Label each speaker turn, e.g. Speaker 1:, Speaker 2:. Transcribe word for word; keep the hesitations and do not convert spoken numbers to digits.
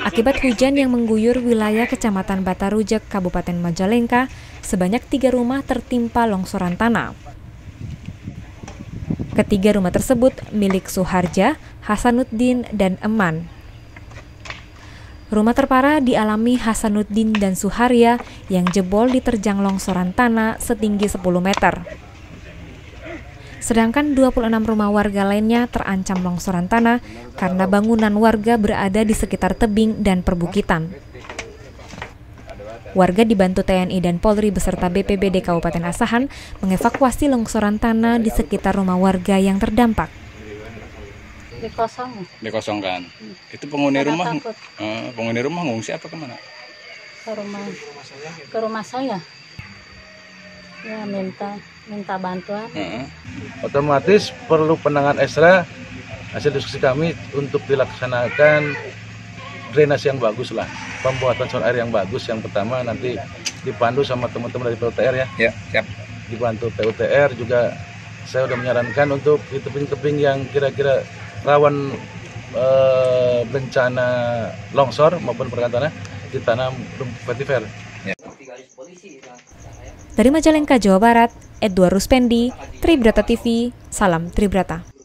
Speaker 1: Akibat hujan yang mengguyur wilayah Kecamatan Batarujek, Kabupaten Majalengka, sebanyak tiga rumah tertimpa longsoran tanah. Ketiga rumah tersebut milik Suharja, Hasanuddin, dan Eman. Rumah terparah dialami Hasanuddin dan Suharya yang jebol diterjang longsoran tanah setinggi sepuluh meter. Sedangkan dua puluh enam rumah warga lainnya terancam longsoran tanah karena bangunan warga berada di sekitar tebing dan perbukitan. Warga dibantu T N I dan Polri beserta B P B D Kabupaten Asahan mengevakuasi longsoran tanah di sekitar rumah warga yang terdampak.
Speaker 2: Dikosong.
Speaker 3: Dikosongkan. Hmm. Itu penghuni Karena rumah, uh, penghuni rumah ngungsi apa kemana?
Speaker 2: Ke rumah, ke rumah saya. Ya minta, minta bantuan. Uh-huh.
Speaker 4: Otomatis perlu penanganan ekstra. Hasil diskusi kami untuk dilaksanakan drainase yang bagus lah, pembuatan saluran air yang bagus. Yang pertama nanti dipandu sama teman-teman dari P U T R ya.
Speaker 3: Ya, siap.
Speaker 4: Dibantu P U T R juga. Saya sudah menyarankan untuk di tebing-tebing yang kira-kira rawan eh, bencana longsor maupun pergerakan tanah ditanam vetiver. Ya.
Speaker 1: Dari Majalengka, Jawa Barat, Edward Ruspendi, Tribrata T V, salam Tribrata.